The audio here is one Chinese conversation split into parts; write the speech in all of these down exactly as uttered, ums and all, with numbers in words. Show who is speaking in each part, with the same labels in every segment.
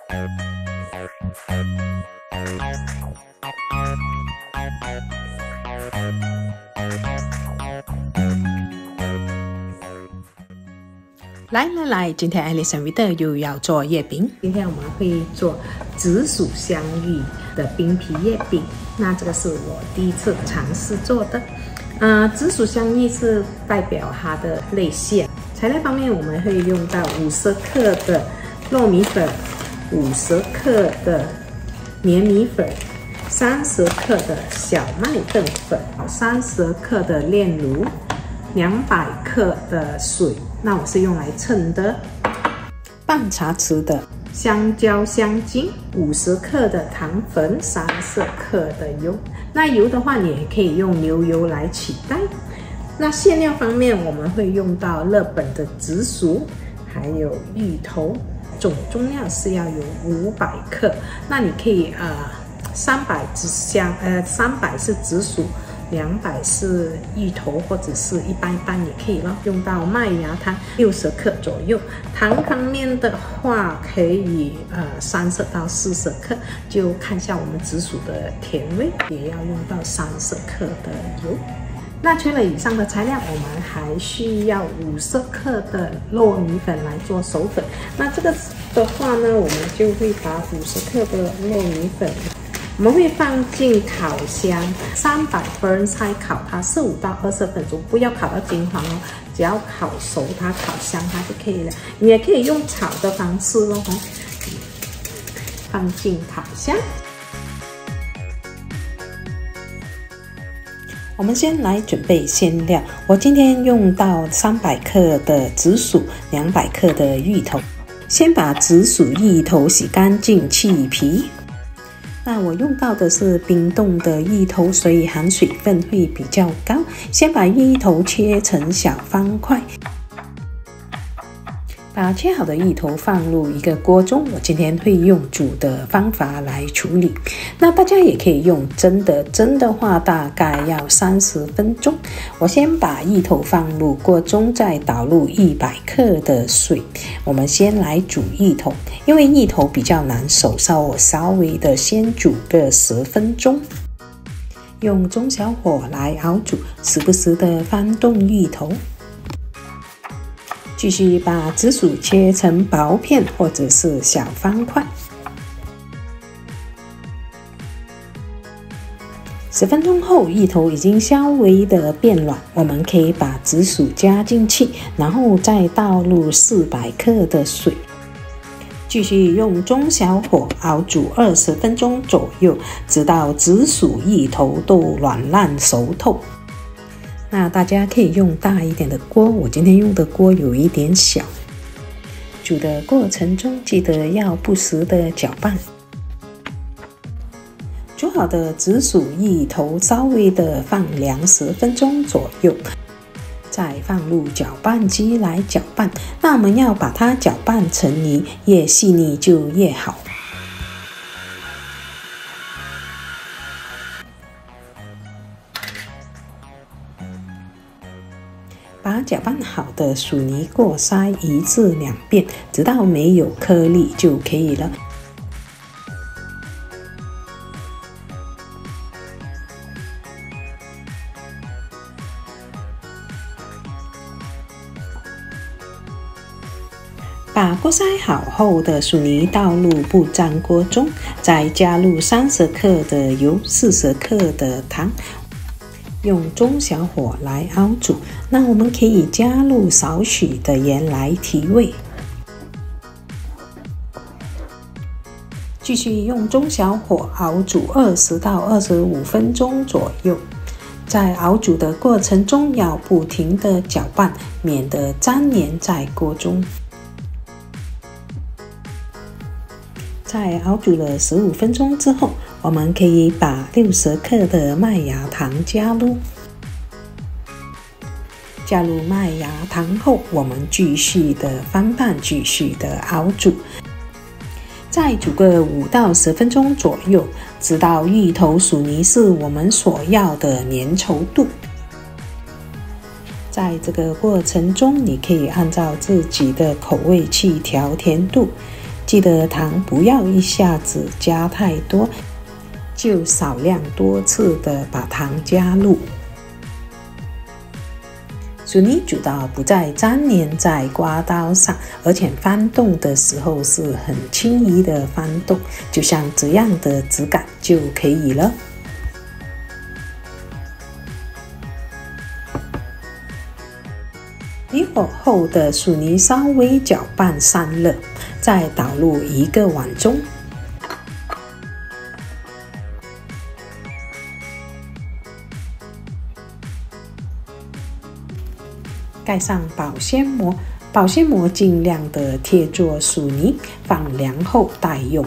Speaker 1: 来来来，今天Alice and Vida又要做月饼。今天我们会做紫薯香芋的冰皮月饼。那这个是我第一次尝试做的。呃，紫薯香芋是代表它的泪腺。材料方面，我们会用到五十克的糯米粉，五十克的黏米粉，三十克的小麦淀粉，三十克的炼乳，两百克的水。那我是用来称的，半茶匙的香蕉香精，五十克的糖粉，三十克的油。那油的话，你也可以用牛油来取代。那馅料方面，我们会用到日本的紫薯，还有芋头，总重量是要有五百克。那你可以呃，三百紫香，呃，三百是紫薯。两百是芋头，或者是一般一般也可以咯。用到麦芽糖六十克左右，糖方面的话可以呃三十到四十克，就看一下我们紫薯的甜味，也要用到三十克的油。那除了以上的材料，我们还需要五十克的糯米粉来做手粉。那这个的话呢，我们就会把五十克的糯米粉。我们会放进烤箱，三百分才烤它十五到二十分钟，不要烤到金黄哦，只要烤熟它，烤香它就可以了。你也可以用炒的方式咯，放进烤箱。我们先来准备馅料，我今天用到三百克的紫薯，两百克的芋头。先把紫薯、芋头洗干净，去皮。那我用到的是冰冻的芋头，所以含水分会比较高。先把芋头切成小方块，把切好的芋头放入一个锅中。我今天会用煮的方法来处理，那大家也可以用蒸的，蒸的话大概要三十分钟。我先把芋头放入锅中，再倒入一百克的水。我们先来煮芋头，因为芋头比较难熟，稍我稍微的先煮个十分钟。用中小火来熬煮，时不时的翻动芋头。继续把紫薯切成薄片或者是小方块。十分钟后，芋头已经稍微的变软，我们可以把紫薯加进去，然后再倒入四百克的水，继续用中小火熬煮二十分钟左右，直到紫薯、芋头都软烂熟透。那大家可以用大一点的锅，我今天用的锅有一点小。煮的过程中记得要不时的搅拌。煮好的紫薯、芋头稍微的放凉十分钟左右，再放入搅拌机来搅拌。那我们要把它搅拌成泥，越细腻就越好。把搅拌好的薯泥过筛一至两遍，直到没有颗粒就可以了。把过筛好后的薯泥倒入不粘锅中，再加入三十克的油、四十克的糖，用中小火来熬煮。那我们可以加入少许的盐来提味。继续用中小火熬煮二十到二十五分钟左右。在熬煮的过程中要不停的搅拌，免得粘连在锅中。在熬煮了十五分钟之后，我们可以把六十克的麦芽糖加入。加入麦芽糖后，我们继续的翻拌，继续的熬煮。再煮个五到十分钟左右，直到芋头薯泥是我们所要的粘稠度。在这个过程中，你可以按照自己的口味去调甜度。 记得糖不要一下子加太多，就少量多次的把糖加入。薯泥煮到不再粘连在刮刀上，而且翻动的时候是很轻易的翻动，就像这样的质感就可以了。离火后的薯泥稍微搅拌散热，再倒入一个碗中。盖上保鲜膜，保鲜膜尽量的贴着薯泥，放凉后待用。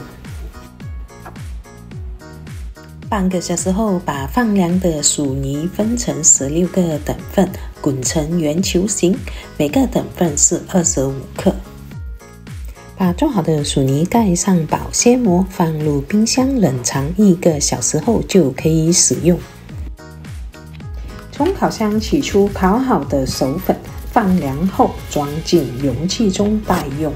Speaker 1: 半个小时后，把放凉的薯泥分成十六个等份，滚成圆球形，每个等份是二十五克。把做好的薯泥盖上保鲜膜，放入冰箱冷藏一个小时后就可以使用。从烤箱取出烤好的熟粉，放凉后装进容器中待用。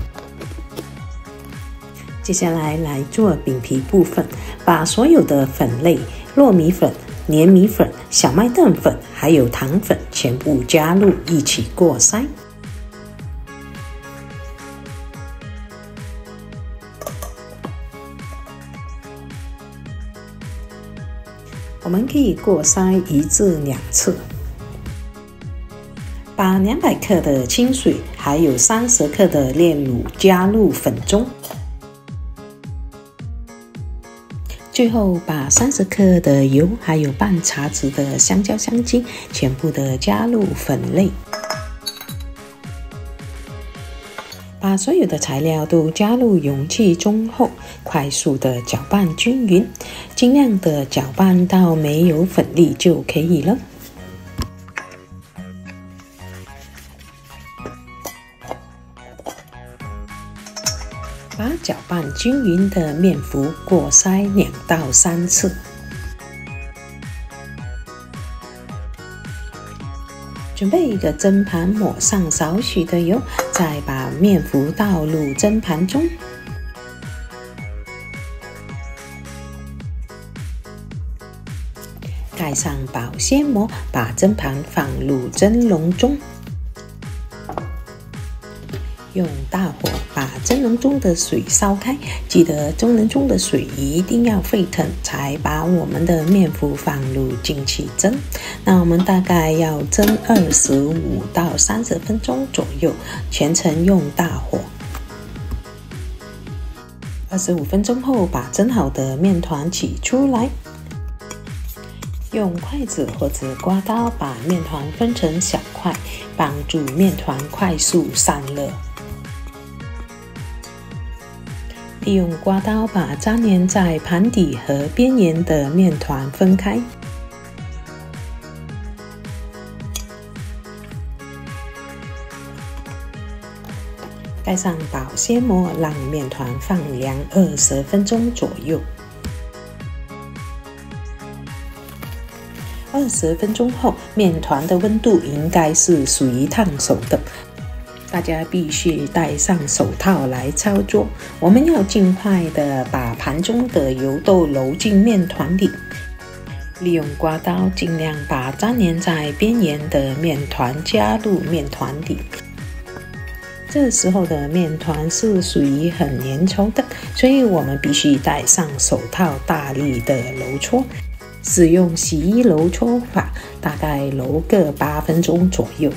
Speaker 1: 接下来来做饼皮部分，把所有的粉类，糯米粉、黏米粉、小麦淀粉还有糖粉全部加入一起过筛。我们可以过筛一至两次。把两百克的清水还有三十克的炼乳加入粉中，最后把三十克的油还有半茶匙的香蕉香精全部的加入粉类。把所有的材料都加入容器中后，快速的搅拌均匀，尽量的搅拌到没有粉粒就可以了。把搅拌均匀的面糊过筛两到三次。准备一个蒸盘，抹上少许的油，再把面糊倒入蒸盘中。盖上保鲜膜，把蒸盘放入蒸笼中。用大火把蒸笼中的水烧开，记得蒸笼中的水一定要沸腾，才把我们的面糊放入进去蒸。那我们大概要蒸二十五到三十分钟左右，全程用大火。二十五分钟后，把蒸好的面团取出来，用筷子或者刮刀把面团分成小块，帮助面团快速散热。利用刮刀把粘连在盘底和边缘的面团分开。盖上保鲜膜，让面团放凉二十分钟左右。二十分钟后，面团的温度应该是属于烫手的。大家必须戴上手套来操作。我们要尽快的把盘中的油豆揉进面团里，利用刮刀尽量把粘连在边缘的面团加入面团里。这时候的面团是属于很粘稠的，所以我们必须戴上手套，大力的揉搓。使用洗衣揉搓法，大概揉个八分钟左右。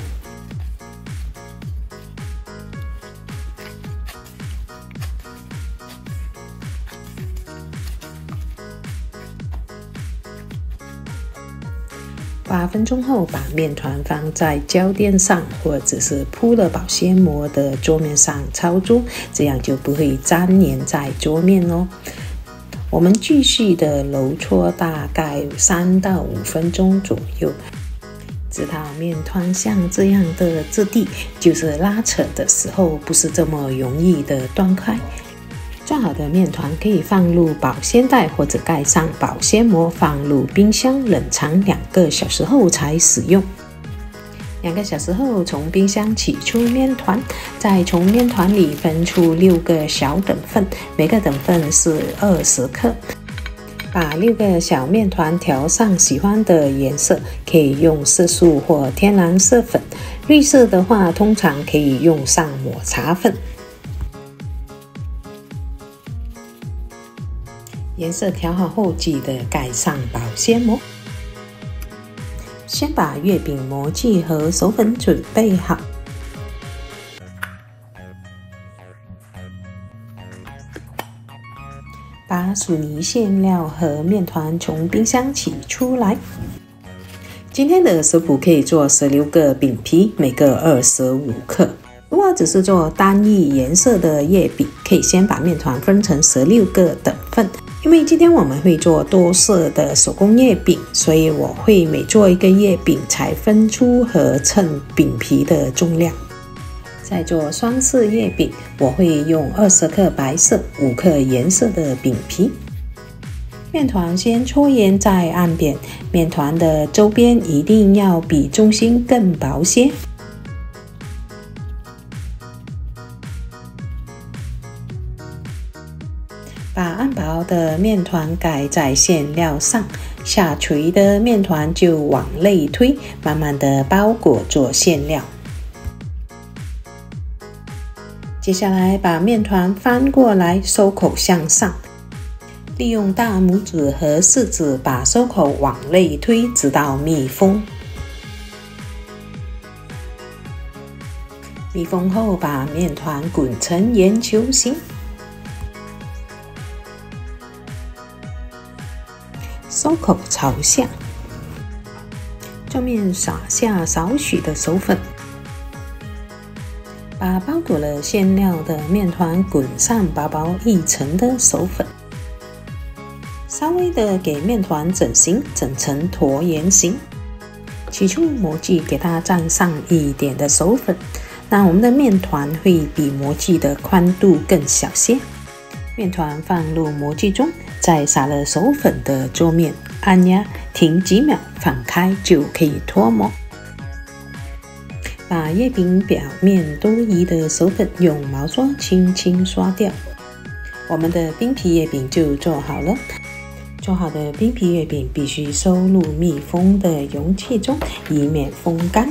Speaker 1: 八分钟后，把面团放在胶垫上，或者是铺了保鲜膜的桌面上操作，这样就不会粘连在桌面哦。我们继续的揉搓大概三到五分钟左右，直到面团像这样的质地，就是拉扯的时候不是这么容易的断开。做好的面团可以放入保鲜袋或者盖上保鲜膜，放入冰箱冷藏两个小时后才使用。 两个小时后，从冰箱取出面团，再从面团里分出六个小等份，每个等份是二十克。把六个小面团调上喜欢的颜色，可以用色素或天然色粉。绿色的话，通常可以用上抹茶粉。颜色调好后，记得盖上保鲜膜。先把月饼模具和手粉准备好，把薯泥馅料和面团从冰箱取出来。今天的食谱可以做十六个饼皮，每个二十五克。如果只是做单一颜色的月饼，可以先把面团分成十六个等份。因为今天我们会做多色的手工月饼，所以我会每做一个月饼才分出和称饼皮的重量。在做双色月饼，我会用二十克白色、五克颜色的饼皮。面团先搓圆再按扁，面团的周边一定要比中心更薄些。把按薄的面团盖在馅料上，下垂的面团就往内推，慢慢的包裹做馅料。接下来把面团翻过来，收口向上，利用大拇指和食指把收口往内推，直到密封。密封后，把面团滚成圆球形。收口朝下，正面撒下少许的手粉，把包裹了馅料的面团滚上薄薄一层的手粉，稍微的给面团整形，整成椭圆形。取出模具，给它蘸上一点的手粉，那我们的面团会比模具的宽度更小些。面团放入模具中，在撒了手粉的桌面按压，停几秒，放开就可以脱模。把月饼表面多余的手粉用毛刷轻轻刷掉，我们的冰皮月饼就做好了。做好的冰皮月饼必须收入密封的容器中，以免风干。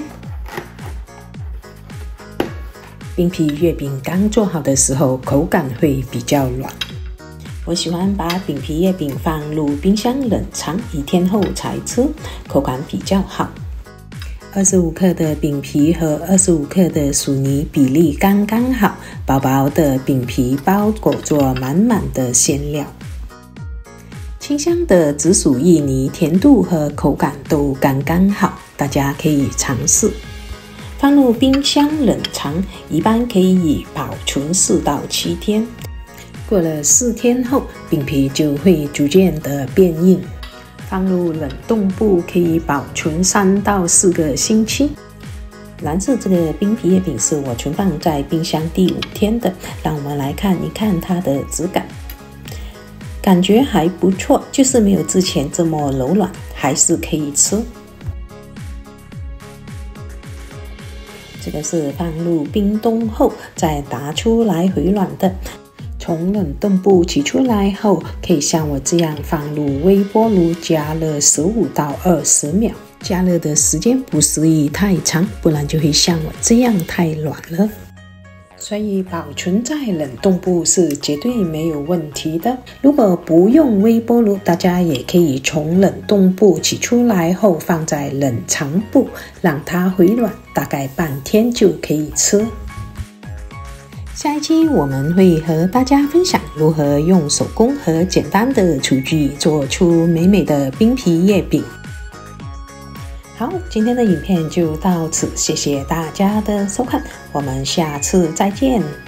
Speaker 1: 冰皮月饼刚做好的时候，口感会比较软。我喜欢把饼皮月饼放入冰箱冷藏，一天后才吃，口感比较好。二十五克的饼皮和二十五克的薯泥比例刚刚好，薄薄的饼皮包裹着满满的馅料。清香的紫薯芋泥甜度和口感都刚刚好，大家可以尝试。放入冰箱冷藏，一般可以保存四到七天。过了四天后，饼皮就会逐渐的变硬。放入冷冻库可以保存三到四个星期。蓝色这个冰皮月饼是我存放在冰箱第五天的，让我们来看一看它的质感。感觉还不错，就是没有之前这么柔软，还是可以吃。这个是放入冰冻后再拿出来回暖的。从冷冻库取出来后，可以像我这样放入微波炉加热十五到二十秒。加热的时间不适宜太长，不然就会像我这样太软了。所以保存在冷冻库是绝对没有问题的。如果不用微波炉，大家也可以从冷冻库取出来后放在冷藏库，让它回暖，大概半天就可以吃。下一期我们会和大家分享如何用手工和简单的厨具做出美美的冰皮月饼。好，今天的影片就到此，谢谢大家的收看，我们下次再见。